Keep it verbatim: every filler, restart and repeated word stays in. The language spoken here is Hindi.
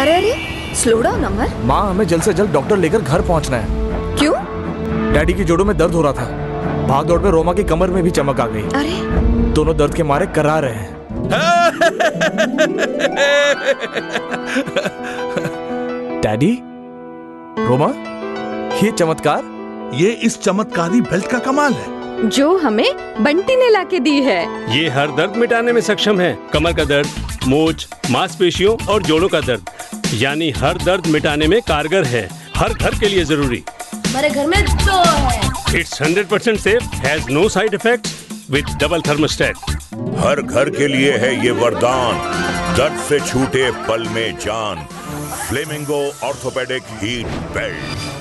अरे अरे स्लो डाउन अमर। माँ, हमें जल्द से जल्द डॉक्टर लेकर घर पहुँचना है। क्यों? डैडी की जोड़ों में दर्द हो रहा था। भाग दौड़ में रोमा की कमर में भी चमक आ गई। अरे दोनों दर्द के मारे करा रहे हैं। डैडी, रोमा, ये चमत्कार, ये इस चमत्कारी बेल्ट का कमाल है जो हमें बंटी ने लाके दी है। ये हर दर्द मिटाने में सक्षम है। कमर का दर्द, मोच, मांसपेशियों और जोड़ों का दर्द, यानी हर दर्द मिटाने में कारगर है। हर घर के लिए जरूरी। हमारे घर में तो है। It's hundred percent safe, has no side effects with double thermostat. हर घर के लिए है ये वरदान, दर्द से छूटे पल में जान। Flamingo orthopaedic heat belt.